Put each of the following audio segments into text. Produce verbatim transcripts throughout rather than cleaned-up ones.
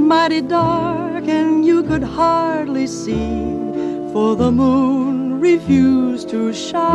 mighty dark and you could hardly see, for the moon refused to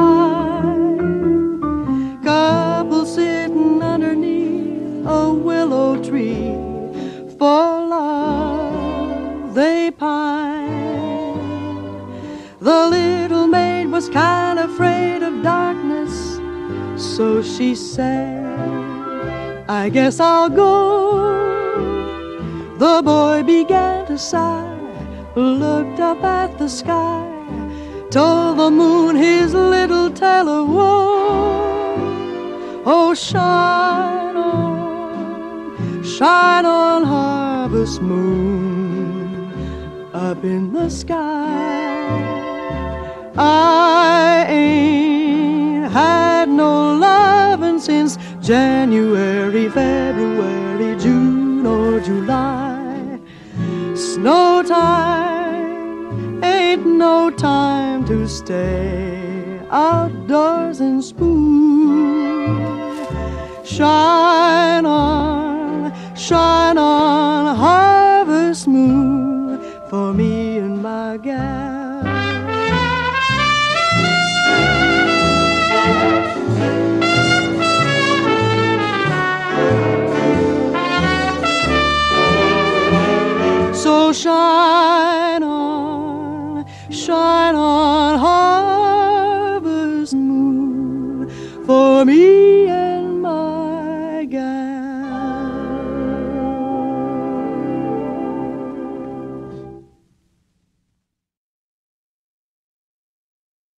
shine. Couple sitting underneath a willow tree, for love they pine. The little maid was kind of afraid of darkness, so she said, I guess I'll go. The boy began to sigh, looked up at the sky, told the moon his little tale of woe. Oh, shine on, shine on, harvest moon, up in the sky. I ain't had no lovin' since January, February, June or July. Snow time ain't no time to stay outdoors and spoon. Shine on, shine on, harvest moon, for me and my gal. So shine on, shine on,